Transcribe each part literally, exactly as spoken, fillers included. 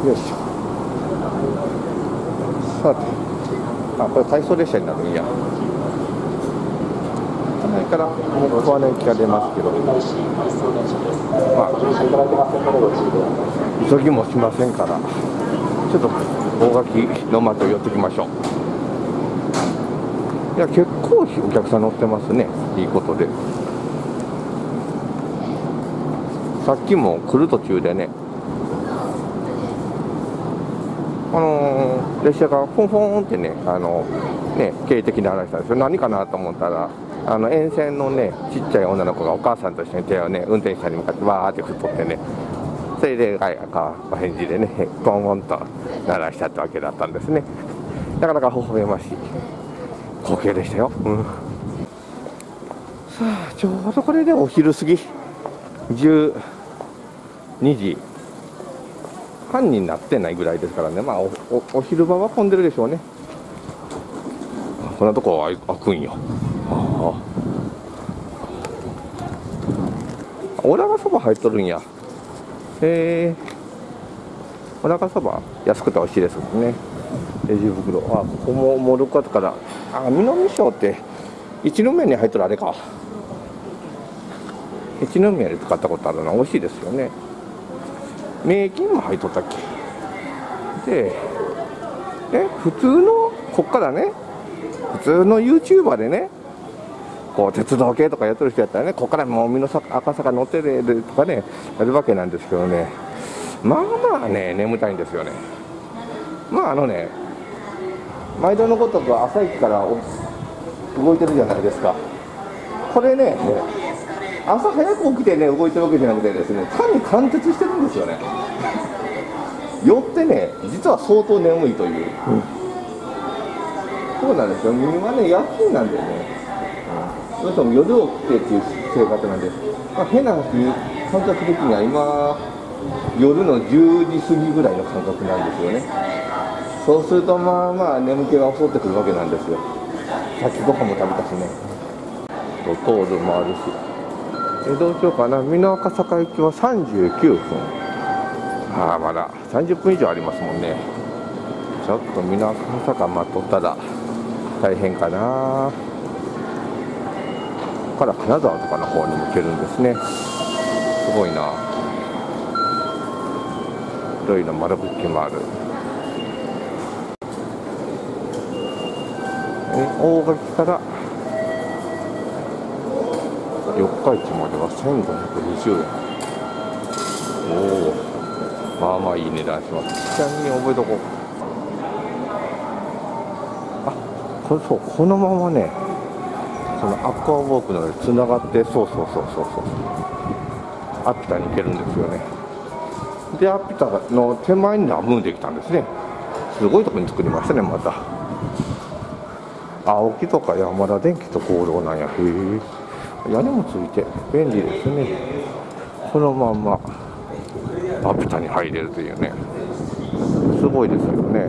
よいしょ。さて、あ、これ回送列車になるんや。この辺から木羽根駅が出ますけど、まあ急ぎもしませんから、ちょっと大垣の松を寄ってきましょう。いや、結構お客さん乗ってますね。いいことで。さっきも来る途中でね、あのー、列車がフォンフォンってね、あのね、警笛で話したんですよ。何かなと思ったら、あの沿線のね、ちっちゃい女の子がお母さんと一緒に手をね、運転手さんに向かってわーって振っとってね、それで、はい、お返事でね、ゴンゴンと鳴らしたってわけだったんですね。なかなか微笑ましい光景でしたよ。うん、さあ、ちょうどこれでお昼過ぎ、じゅうにじはんになってないぐらいですからね、まあ お, お, お昼場は混んでるでしょうね。こんなとこは開くんよ。ああ、おらがそば入っとるんや。へえ、おらがそば安くて美味しいですね。レジ袋、あ、ここもモルカから、あ、南小って一宮に入っとるあれか。一宮で使ったことあるの、美味しいですよね。名金も入っとったっけで、え、普通のこっからね、普通の YouTuber でね、こう鉄道系とかやってる人やったらね、ここからもう美濃赤坂乗ってるとかね、やるわけなんですけどね、まあまあね、眠たいんですよね。まああのね、毎度のごとく朝駅から動いてるじゃないですか。これね、朝早く起きてね、動いてるわけじゃなくてですね、単に貫徹してるんですよね。よってね、実は相当眠いという、うん、そうなんですよ。みんなね、夜勤なんでね、どうしても夜起きてっていう生活なんで、まあ、変な話、感覚的には今、夜のじゅうじ過ぎぐらいの感覚なんですよね。そうすると、まあまあ、眠気が襲ってくるわけなんですよ。さっきご飯も食べたしね、トールもあるし。え、どうしようかな、美濃赤坂行きはさんじゅうきゅうふん。ああ、まださんじゅっぷん以上ありますもんね。ちょっと美濃赤坂待っとったら大変かな。ここから金沢とかの方に向けるんですね。すごいな。広いの窓口もある。え、大垣から四日市まではせんごひゃくにじゅうえん。おお、まあまあいい値段します。ちなみに覚えとこう。あ、これそう、このままね、そのアクアウォークの上でつながって、そうそうそうそうそう、アピタに行けるんですよね。で、アピタの手前にラムーンできたんですね。すごいところに作りましたね、また。青木とか山田電機と合同なんや。へえ。屋根もついて便利ですね。このまんまアピタに入れるというね、すごいですよね。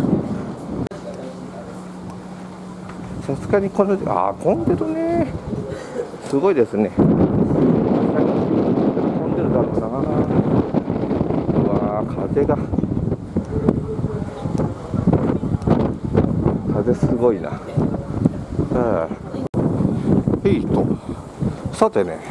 さすがにこの、あー、混んでるね。すごいですね。混んでるだろうな。うわー、風が風すごいな。あー、いいと。さてね、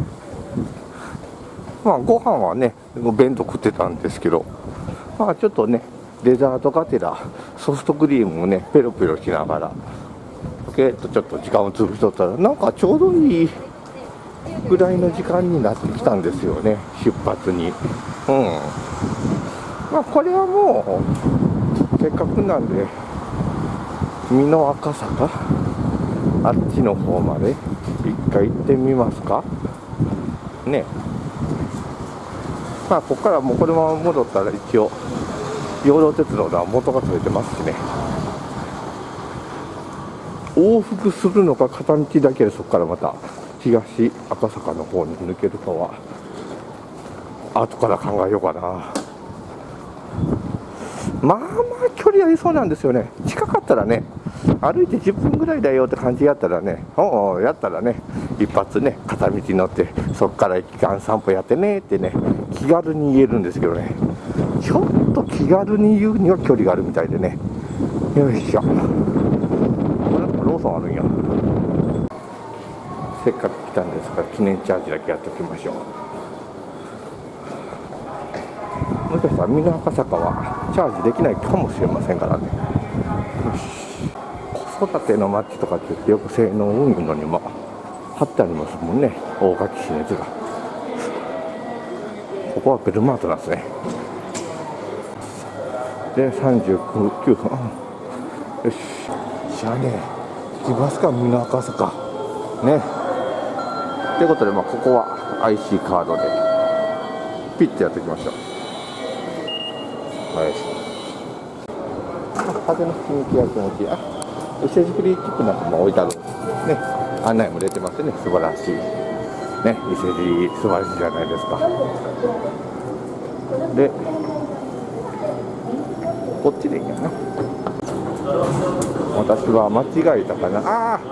まあご飯はね、お弁当食ってたんですけど、まあちょっとね、デザートがてらソフトクリームをね、ペロペロしながら、ポケッとちょっと時間を潰しとったら、なんかちょうどいいぐらいの時間になってきたんですよね、出発に。うん。まあこれはもう、せっかくなんで、美濃赤坂、あっちの方まで一回行ってみますかね。まあここからもうこのまま戻ったら一応養老鉄道では元が取れてますしね。往復するのか片道だけでそこからまた東赤坂の方に抜けるかは後から考えようかな。まあまあ距離ありそうなんですよね。近かったらね、歩いてじゅっぷんぐらいだよって感じやったらね、おおやったらね、一発ね、片道乗ってそこから駅間散歩やってねってね、気軽に言えるんですけどね、 ちょっと気軽に言うには距離があるみたいでね。よいしょ。これローソンあるんや。せっかく来たんですから記念チャージだけやっておきましょう。もしかしたら南赤坂はチャージできないかもしれませんからね。よし。子育ての街とかって言ってよく性能運輸のにも貼ってありますもんね、大垣市熱が。ここはベルマートなんですね。でさんじゅうきゅうふん、よし、じゃあね行きますか、南赤坂ね。ということで、まあ、ここは アイシー カードでピッてやっていきましょう。はい、風の吹き抜けが気持ちいい。あ、伊勢作りチップなんかも置いてあるね。案内も出てますね。素晴らしいね、伊勢路素晴らしいじゃないですか。でこっちでいいんやな。私は間違えたかな。ああ、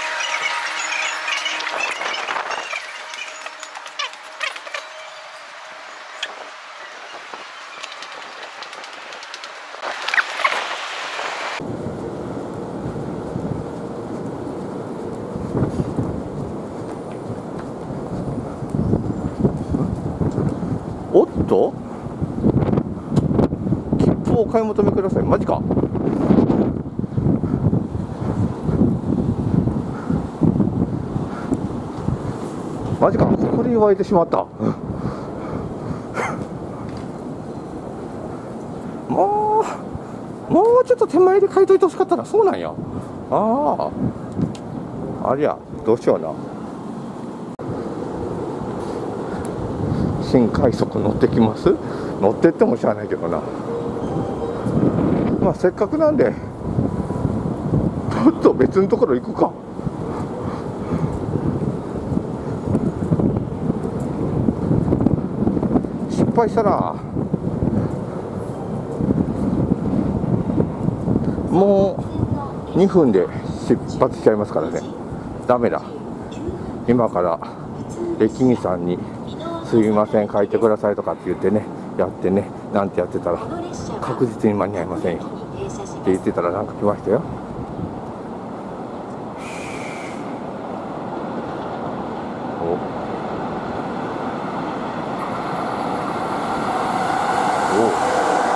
おっと、切符をお買い求めください。マジか。マジか、ここで言われてしまった。もうもうちょっと手前で買いといてほしかったな。そうなんや。ああ、ありゃどうしような。新快速乗ってきます。乗ってってもしゃあないけどな。まあせっかくなんでちょっと別のところ行くか。失敗したらもうにふんで出発しちゃいますからね。ダメだ。今から駅員さんにすいません書いてくださいとかって言ってね、やってね、なんてやってたら確実に間に合いませんよって言ってたらなんか来ましたよ。おお、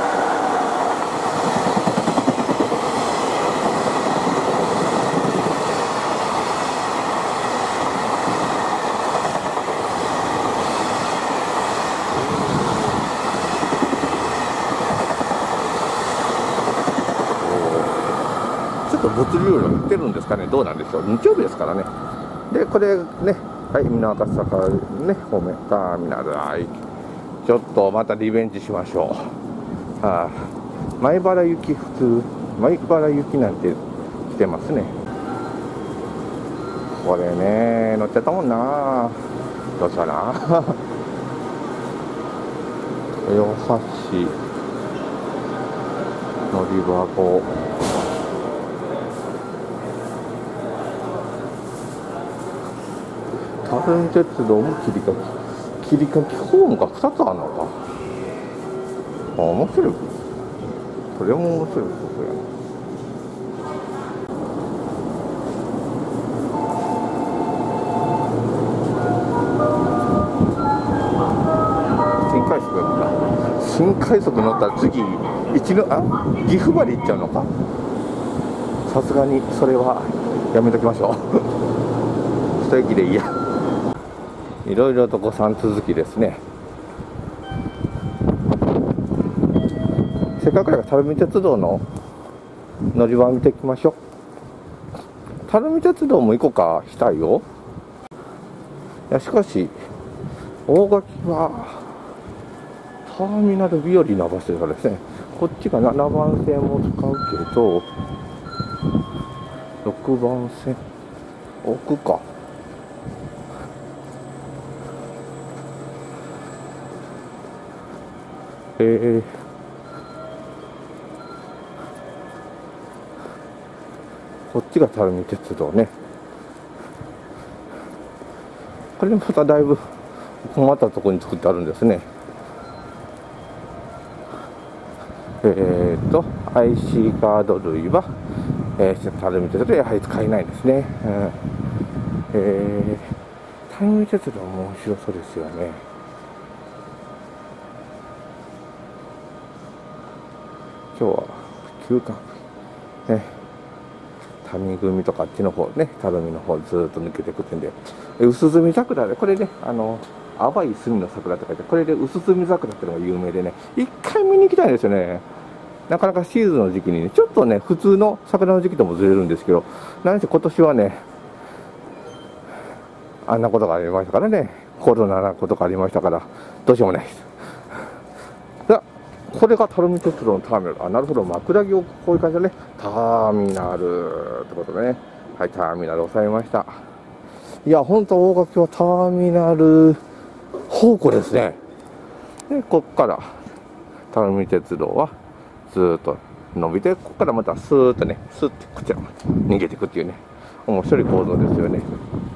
物流量売ってるんですかね、どうなんでしょう。日曜日ですからね。でこれね、はい、南赤坂ね方面ターミナル、はい、ちょっとまたリベンジしましょう。はあ、前原行き普通前原行きなんて来てますね。これね乗っちゃったもんな。どうしような。豊橋乗り場垂水鉄道も切り欠き切り欠きホームがふたつあるのか。あ、面白い。それも面白いことやな。新快速だ。新快速乗ったら次一のあ岐阜まで行っちゃうのか。さすがにそれはやめときましょう。一駅でいいや。いろいろとごさん続きですね。せっかくだから垂水鉄道の乗り場を見ていきましょう。垂水鉄道も行こうかしたいよ。いやしかし大垣はターミナル日和な場所だからですね。こっちがななばん線も使うけどろくばん線奥か。えー、こっちが垂水鉄道ね。これまただいぶ困ったところに作ってあるんですね。 えー、っと アイシー カード類は、えー、垂水鉄道でやはり使えないですね、うん、えー、垂水鉄道も面白そうですよね。今日は休館ね、谷組とかあっちの方ね、垂水の方ずーっと抜けていくってんで、薄墨桜で、これね、あの淡い墨の桜って書いて、これで薄墨桜っていうのが有名でね、一回見に行きたいんですよね。なかなかシーズンの時期にね、ちょっとね、普通の桜の時期ともずれるんですけど、何せ今年はね、あんなことがありましたからね、コロナなことがありましたから、どうしようもないです。これが垂水鉄道のターミナル。あ、なるほど。枕木をこういう感じでね。ターミナルってことでね。はい、ターミナル押さえました。いや、本当大垣はターミナル方向ですね。で、こっから垂水鉄道はずーっと伸びて、ここからまたスーッとね、スーッてこちらまで逃げていくっていうね、面白い構造ですよね。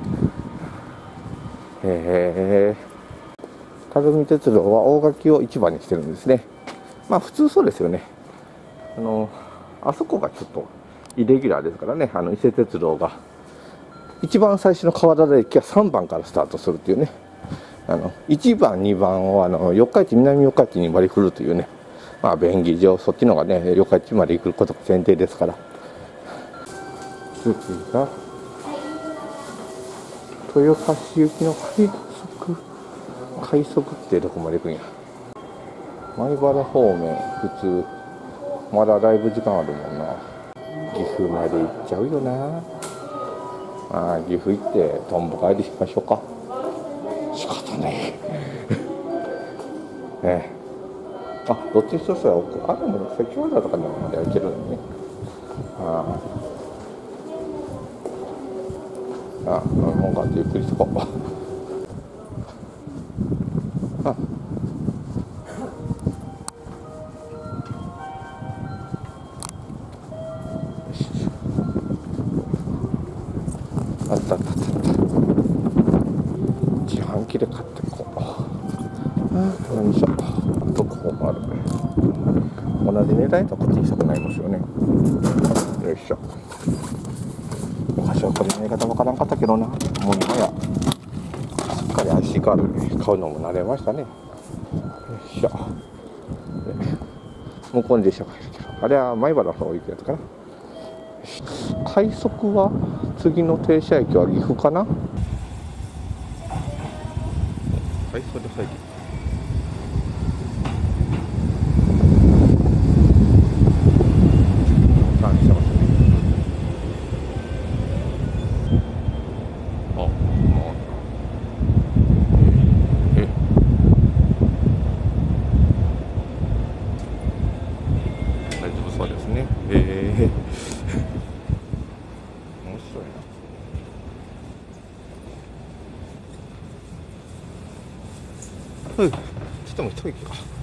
へー。垂水鉄道は大垣を一番にしてるんですね。まあ普通そうですよね。あのあそこがちょっとイレギュラーですからね。あの伊勢鉄道が一番最初の川原駅はさんばんからスタートするっていうね。あのいちばんにばんをあの四日市南四日市に割り振るというね。まあ便宜上そっちのがね四日市まで行くことが前提ですから。次が豊橋行きの快速快速ってどこまで行くんや。米原方面普通まだだいぶ時間あるもんな。岐阜まで行っちゃうよな。あ、岐阜行ってとんぼ帰りしましょうか。仕方ないね。あ、どっちにしろそれあでも関ヶ原とかでもまで行けるのね。ああ、飲み物があってゆっくりしとこうああったあったあった。自販機で買ってこう。ああ、よいしょ。あとこうもある。同じ値段とこっちにしたくなりますよね。よいしょ。昔はこれのやり方わからんかったけどな。もう今やしっかり アイシー カードで買うのも慣れましたね。よいしょ。向こうに電車が入るけど、あれは米原の方行くやつかな。快速は次の停車駅は岐阜かな。快速で入る。ターンしてますね。あ、もうえ大丈夫そうですね。ええ面白いな。うん、ちょっともう一息か。